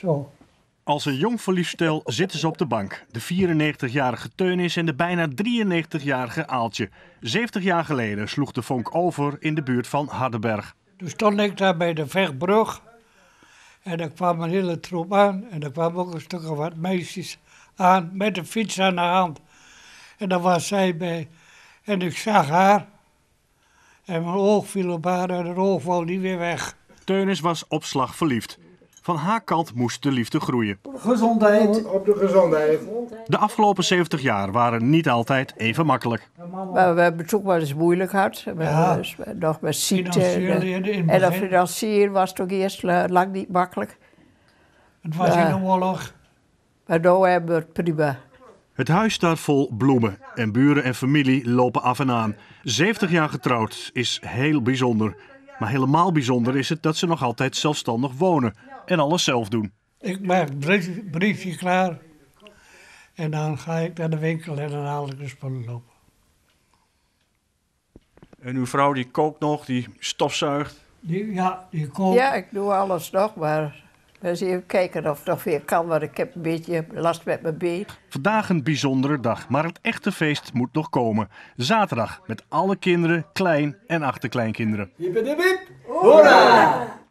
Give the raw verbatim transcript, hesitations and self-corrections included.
Zo. Als een jong verliefd stel zitten ze op de bank. De vierennegentigjarige Teunis en de bijna drieënnegentigjarige Aaltje. zeventig jaar geleden sloeg de vonk over in de buurt van Hardenberg. Toen stond ik daar bij de Vechtbrug. En er kwam een hele troep aan. En er kwamen ook een stuk of wat meisjes aan met een fiets aan de hand. En daar was zij bij. En ik zag haar. En mijn oog viel op haar en het oog wou niet weer weg. Teunis was op slag verliefd. Van haar kant moest de liefde groeien. Gezondheid. Op de gezondheid. De afgelopen zeventig jaar waren niet altijd even makkelijk. Maar we hebben het ook wel eens moeilijk gehad. Ja. Dus nog met ziekte. Financieel in- in het En dat begin. financieren was toch eerst la- lang niet makkelijk. Het was Ja. in de oorlog. Maar nu hebben we het prima. Het huis staat vol bloemen en buren en familie lopen af en aan. zeventig jaar getrouwd is heel bijzonder. Maar helemaal bijzonder is het dat ze nog altijd zelfstandig wonen en alles zelf doen. Ik maak het brief- briefje klaar. En dan ga ik naar de winkel en dan haal ik de spullen op. En uw vrouw die kookt nog, die stofzuigt. Die, ja, die kookt. Ja, ik doe alles nog, maar we eens even kijken of het nog weer kan, want ik heb een beetje last met mijn been. Vandaag een bijzondere dag, maar het echte feest moet nog komen. Zaterdag met alle kinderen, klein- en achterkleinkinderen. Hiep, hiep, hiep. Hoera!